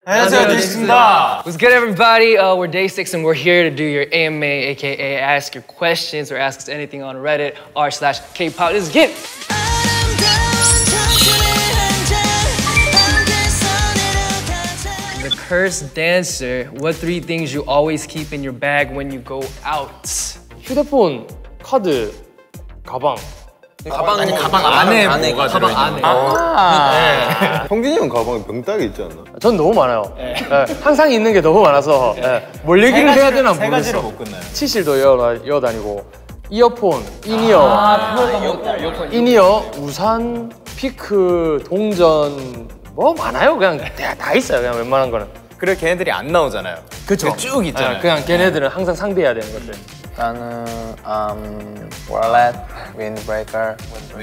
안녕하세요, 데이식스입니다. What's good, everybody? We're Day6 and we're here to do your AMA, aka ask your questions or ask us anything on Reddit r/Kpop. Let's get it. The cursed dancer. What 3 things you always keep in your bag when you go out? 휴대폰, 카드, 가방. 가방 안에 가방 안에. 성진이 형 가방에 병따개 있지 않나? 전 너무 많아요. 네. 항상 있는 게 너무 많아서 뭘 얘기를 해야 되나 모르겠어. 세 가지로 못 끝나요. 치실도 이어다니고 이어폰, 인이어, 우산, 피크, 동전 뭐 많아요. 그냥 다 있어요. 그냥 웬만한 거는. 그래 걔네들이 안 나오잖아요. 그쵸. 쭉 있잖아요. 그냥 걔네들은 항상 상비해야 되는 것들. 나는 wallet, windbreaker,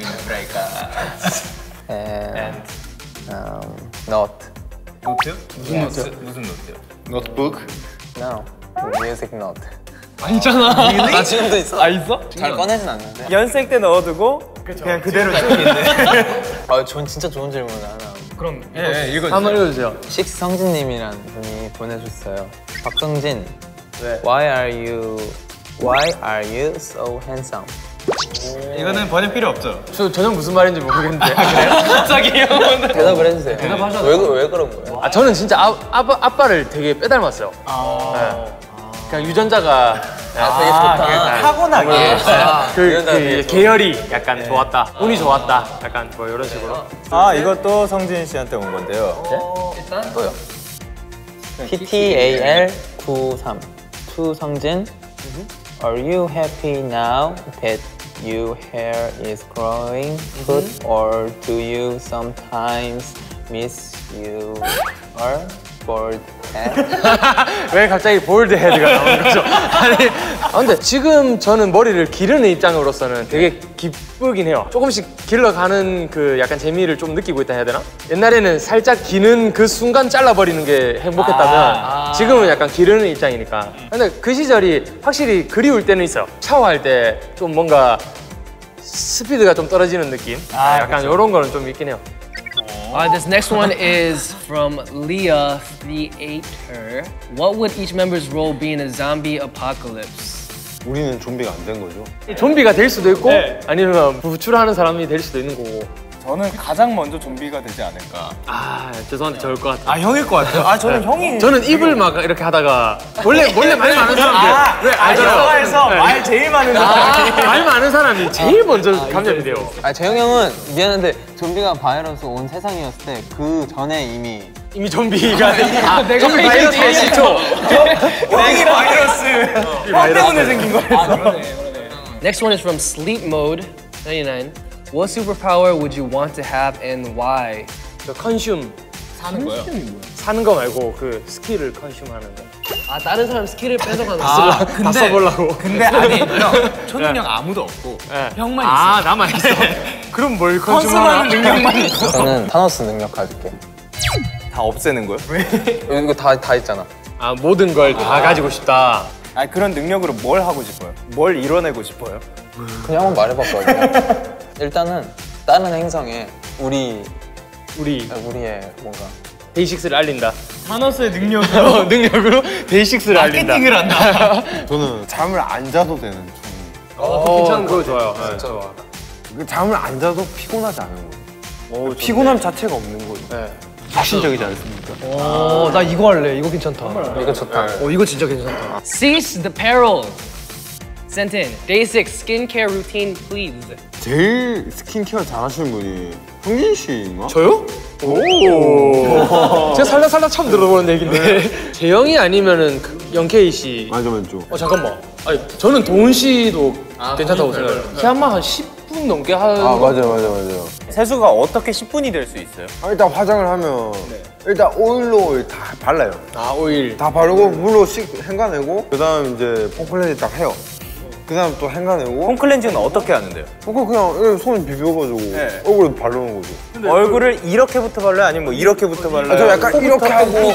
and note. 노트? 무슨 노트요? 노트북? No, music note. 아니잖아. 지금도 있어? 있어? 잘 꺼내진 않는데. 연생 때 넣어두고 그냥 그대로 쭉 있네. 전 진짜 좋은 질문 하나. 그럼 이거 한번 읽어주세요. 식성진님이란 분이 보내줬어요. 박성진, 네. Why are you so handsome? 이거는 번역 필요 없죠. 저 전혀 무슨 말인지 모르겠는데. 갑자기요? 대답을 해주세요. 왜 그런 거예요? 저는 진짜 아빠를 되게 빼닮았어요. 그냥 유전자가 되게 좋다. 타고나게. 그 계열이 약간 좋았다. 운이 좋았다. 약간 뭐 이런 식으로. 이것도 성진 씨한테 온 건데요. 일단 또요. PTAL93 추성진, Are you happy now that your hair is growing good, or do you sometimes miss your bald head? 왜 갑자기 볼드 헤드가 나오는 거죠? 아니, 근데 지금 저는 머리를 기르는 입장으로서는 되게 기쁘긴 해요. 조금씩 길러가는 그 약간 재미를 좀 느끼고 있다 해야 되나? 옛날에는 살짝 기는 그 순간 잘라버리는 게 행복했다면 지금은 약간 기르는 입장이니까. 근데 그 시절이 확실히 그리울 때는 있어요. 샤워할 때 좀 뭔가 스피드가 좀 떨어지는 느낌? 약간 이런 거는 좀 있긴 해요. This next one is from Leah Theater. What would each member's role be in a zombie apocalypse? 우리는 좀비가 안 된 거죠? 좀비가 될 수도 있고 아니면 부출하는 사람이 될 수도 있는 거고. 저는 가장 먼저 좀비가 되지 않을까. 죄송한데 저럴 것 같아요. 형일 것 같아요. 저는 형이. 저는 입을 막 이렇게 하다가 원래 말 많은 사람들 왜 알잖아요. 영화에서 말 제일 많은 사람이. 말 많은 사람이 제일 먼저 감염이 돼요. 재영 형은 미안한데 좀비가 바이러스 온 세상이었을 때 그 전에 이미 좀비가 좀비 바이러스의 시초. 내게 바이러스. 형 때문에 생긴 거예요. Next one is from Sleep Mode 99. What superpower would you want to have and why? 저 컨슘 사는 거요? 사는 거 말고 그 스킬을 컨슘하는 거. 다른 사람 스킬을 뺏어가는 다 써보려고. 근데 아니 형 초능력 아무도 없고 형만 있어. 나만 있어. 그럼 뭘 컨슘하는 컨슘하는 능력만 있어. 저는 타노스 능력 가질게. 다 없애는 거요? 이거 다 있잖아. 모든 걸 다 가지고 싶다. 그런 능력으로 뭘 하고 싶어요? 뭘 이뤄내고 싶어요? 그냥 한번 말해봤거든요. 일단은 다른 행성에 우리의 뭔가 데이식스를 알린다. 타노스의 능력으로 능력으로 데이식스를 알린다. 마케팅을 한다. 저는 잠을 안 자도 되는 괜찮은 거 좋아요. 좋아. 잠을 안 자도 피곤하지 않은 거죠. 피곤함 자체가 없는 거죠. 혁신적이지 않습니까? 나 이거 할래. 이거 괜찮다. 이거 좋다. 이거 진짜 괜찮다. Cease the peril. Sent in. Day6 skincare routine, please. 제일 스킨케어 잘하시는 분이 성진 씨인가? 저요? 오. 제가 살다 처음 들어보는 얘기인데. 재영이 아니면은 영케이 씨. 맞아 맞죠. 잠깐만. 저는 도훈 씨도 괜찮다고 생각해요. 한 10분 넘게 하는. 맞아. 세수가 어떻게 10분이 될 수 있어요? 일단 화장을 하면 일단 오일로 다 발라요. 오일. 다 바르고 물로 헹궈내고 그다음 이제 폼클렌징 딱 해요. 그다음 또 헹궈내고 홈클렌징은 어떻게 하는데요? 그냥 손 비벼가지고 얼굴에 바르는 거죠. 얼굴을 이렇게부터 발라요? 아니면 뭐 이렇게부터 발라요? 저 약간 이렇게 하고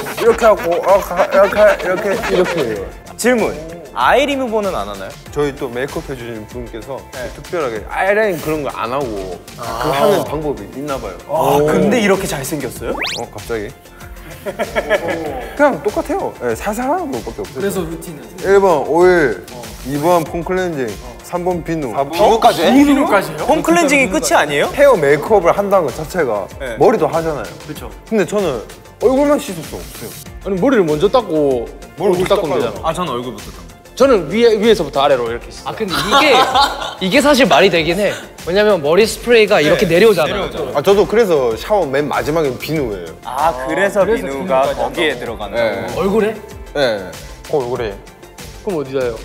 이렇게 해요. 질문. 아이 리무버는 안 하나요? 저희 또 메이크업 해주시는 분께서 특별하게 아이라인 그런 거 안 하고 그 하는 방법이 있나 봐요. 근데 이렇게 잘생겼어요? 갑자기? 그냥 똑같아요. 네, 살살하는 것밖에 없어요. 그래서 루틴은 1번 오일, 2번 폼 클렌징, 3번 비누. 비누까지 해? 비누까지 해요? 홈 클렌징이 끝이 아니에요? 헤어 메이크업을 한다는 것 자체가 머리도 하잖아요. 그렇죠. 근데 저는 얼굴만 씻을 수 없어요. 아니 머리를 먼저 닦고 얼굴 닦으면 되잖아. 아 저는 얼굴부터 닦아. 저는 위에서부터 아래로 이렇게 씻어요. 아 근데 이게 사실 말이 되긴 해. 왜냐면 머리 스프레이가 이렇게 내려오잖아. 아 저도 그래서 샤워 맨 마지막엔 비누예요. 아 그래서 비누가 거기에 들어가는 거. 얼굴에? 네. 얼굴에. 그럼 어디다 해요?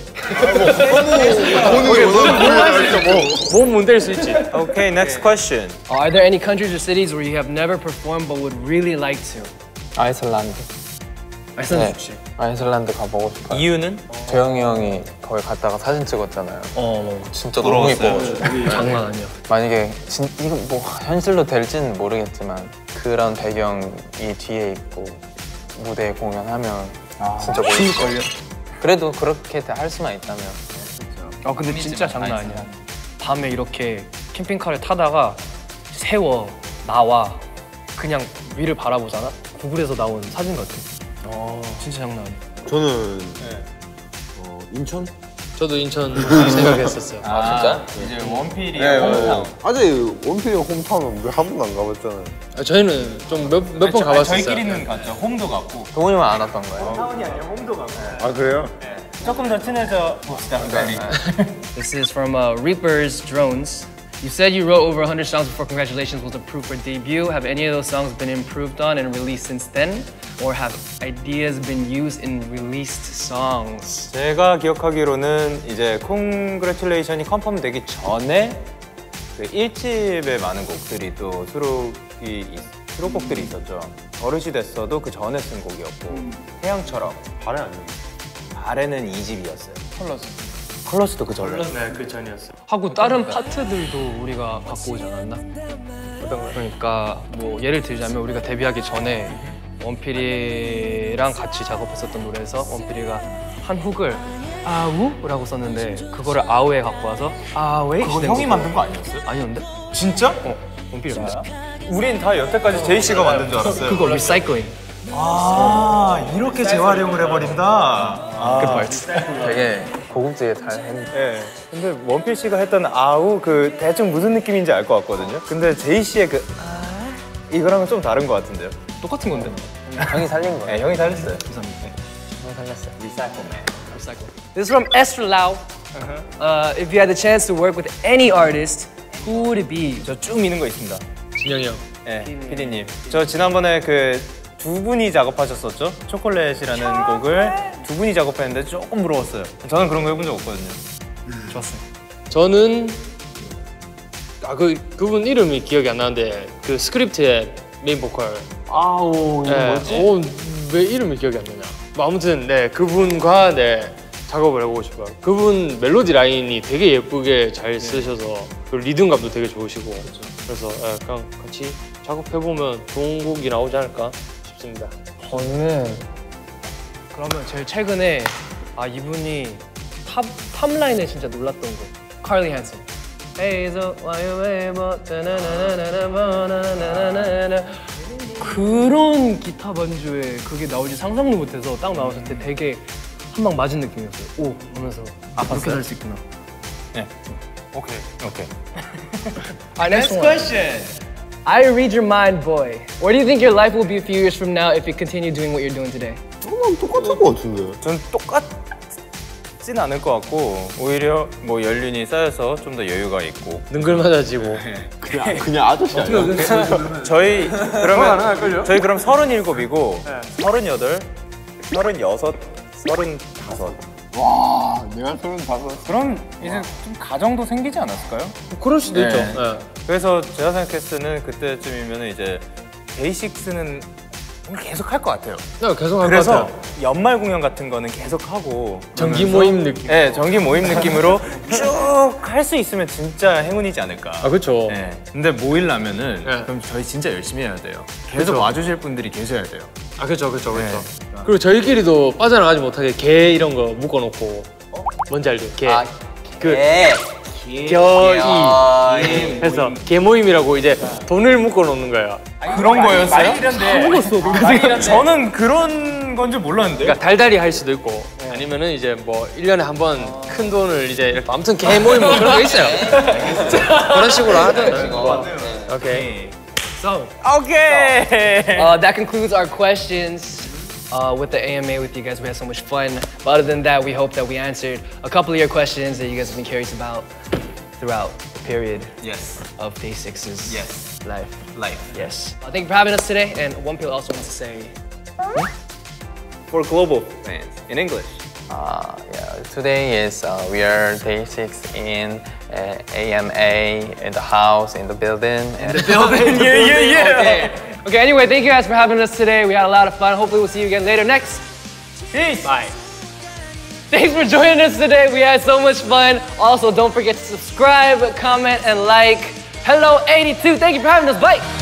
오늘 몸은 뗄 수 있지. Okay, next question. Are there any countries or cities where you have never performed but would really like to? 아이슬란드. 아이슬란드 좋지. 아이슬란드 가보고 싶어요. 이유는? 재영이 형이 거기 갔다가 사진 찍었잖아요. 진짜 너무 부러웠어요. 예뻐가지고. 장난 아니야. 만약에 이거 뭐 현실로 될지는 모르겠지만 그런 배경이 뒤에 있고 무대에 공연하면 진짜 멋있을걸요? 그래도 그렇게 할 수만 있다면. 아 근데 진짜 장난 아니야. 밤에 이렇게 캠핑카를 타다가 세워 나와 그냥 위를 바라보잖아. 구글에서 나온 사진 같아. 진짜 장난 아니야. 저는 인천? 저도 인천 생각했었어요. 아 진짜? 이제 원필이 아직 원필이 홈타운은 한 번도 안 가봤잖아요. 아, 저희는 좀 몇 번 가봤었어요. 저희끼리는 갔죠. 홈도 갔고. 동훈이만 안 왔던 거예요? 타운이 아니라 홈도 가고. 아 그래요? 조금 더 친해져 봅시다. This is from Reaper's Drones. You said you wrote over 100 songs before Congratulations was approved for debut. Have any of those songs been improved on and released since then? Or have ideas been used in released songs? 제가 기억하기로는 이제 콩그래츄레이션이 컨펌되기 전에 그 1집에 많은 곡들이 또 수록곡들이 있었죠. 어르시 됐어도 그 전에 쓴 곡이었고 태양처럼 발에 안 돼. 발에는 2집이었어요. 컬러스도 그 전에. 네, 그 전이었어요. 하고 다른 파트들도 우리가 갖고 오지 않았나? 어떤 거? 그러니까 뭐 예를 들자면 우리가 데뷔하기 전에 원필이랑 같이 작업했었던 노래에서 원필이가 한 훅을 아우라고 썼는데 그거를 아우에 갖고 와서 아웨이 그거 형이 만든 거 아니었어요? 아니었는데? 진짜? 원필이었어. 우린 다 여태까지 제이 씨가 만든 줄 알았어요. 그거 리사이클링. 아 이렇게 재활용을 해버린다. 그 파트. 되게 고급지게 잘 했는데 네. 근데 원필 씨가 했던 아우 그 대충 무슨 느낌인지 알 것 같거든요. 근데 제이 씨의 그 이거랑은 좀 다른 것 같은데요. 똑같은 건데. 형이 살린 거예요. 네, 형이 잘했어요. 형이 살렸어요. This is from Esther Lau. If you had the chance to work with any artist, who would it be? 저 쭉 미는 거 있습니다. 진영이 형. 네, PD님. 저 지난번에 그 두 분이 작업하셨었죠? 초콜릿이라는 곡을 두 분이 작업했는데 조금 부러웠어요. 저는 그런 거 해본 적 없거든요. 좋았어요. 저는 그분 이름이 기억이 안 나는데 그 스크립트의 메인 보컬. 아우 이거 뭐지? 왜 이름이 기억이 안 나냐? 뭐 아무튼 네 그분과 작업을 해보고 싶어요. 그분 멜로디 라인이 되게 예쁘게 잘 쓰셔서 그 리듬감도 되게 좋으시고 그래서 그냥 같이 작업해보면 좋은 곡이 나오지 않을까 싶습니다. 저는 그러면 제일 최근에 이분이 탑라인에 진짜 놀랐던 곡 카일리 헨슨. Hey, so why you ever 그런 기타 반주에 그게 나올지 상상도 못해서 딱 나왔을 때 되게 한 방 맞은 느낌이었어요. 오 하면서 그렇게 할 수 있구나. 네. 오케이. Next question. I read your mind, boy. Where do you think your life will be a few years from now if you continue doing what you're doing today? 똑같은 것 같은데. 전 똑같진 않을 것 같고 오히려 뭐 연륜이 쌓여서 좀 더 여유가 있고 능글맞아지고. 그냥 아저씨 아니야? 저희 그러면 저희 그럼 37이고 38, 36, 35 와, 내가 35. 그럼 이제 좀 가정도 생기지 않았을까요? 그럴 수도 네. 있죠. 네. 그래서 제가 생각했을 때는 그때쯤이면 이제 데이식스는 계속 할 것 같아요. 네, 계속 할 것 그래서 같아요. 연말 공연 같은 거는 계속 하고 정기 그러면서 모임 느낌. 네, 정기 모임 느낌으로 쭉 할 수 있으면 진짜 행운이지 않을까. 그렇죠. 네. 근데 모이려면은 네. 그럼 저희 진짜 열심히 해야 돼요. 계속 그쵸. 와주실 분들이 계셔야 돼요. 그렇죠. 그리고 저희끼리도 빠져나가지 못하게 개 이런 거 묶어놓고 뭔지 알죠? 개. 겨이. 그래서 개모임이라고 이제 돈을 묶어 놓는 거예요. 그런 거였어요? 저는 그런 건 줄 몰랐는데. 그러니까 달달이 할 수도 있고 아니면은 이제 뭐 1년에 한 번 큰 돈을 이제 이렇게 아무튼 개모임 뭐 그런 거 있어요. 그런 식으로 하더라고요. 오케이. 오케이. That concludes our questions with the AMA with you guys. We had so much fun. But other than that, we hope that we answered a couple of your questions that you guys have been curious about throughout the period of Day 6's life. Yes. Thank you for having us today. And One Pill also wants to say, For global fans in English. Today is we are day 6 in AMA in the house in the building. Okay, anyway, thank you guys for having us today. We had a lot of fun. Hopefully we'll see you again later. Next. Peace. Bye. Thanks for joining us today. We had so much fun. Also, don't forget to subscribe, comment, and like. Hello 82. Thank you for having us. Bye.